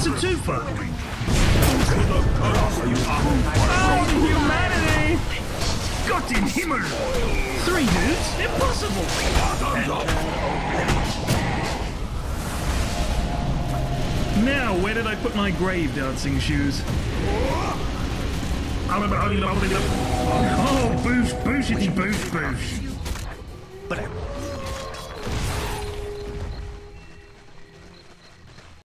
What's a twofer? Oh, the humanity! Gott im Himmel! 3 dudes? Impossible! Now, where did I put my grave dancing shoes? Oh, boosh, booshity, boosh, boosh. But